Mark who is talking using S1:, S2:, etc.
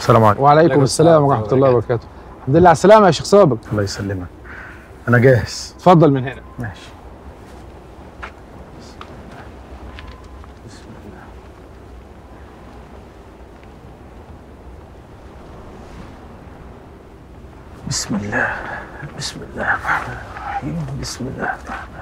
S1: السلام عليكم.
S2: وعليكم السلام ورحمه الله وبركاته. الحمد لله على السلامه يا شيخ صابر.
S1: الله يسلمك. انا جاهز.
S2: اتفضل من هنا.
S1: ماشي. بسم الله. بسم الله الرحمن الرحيم. بسم الله الرحمن الرحيم.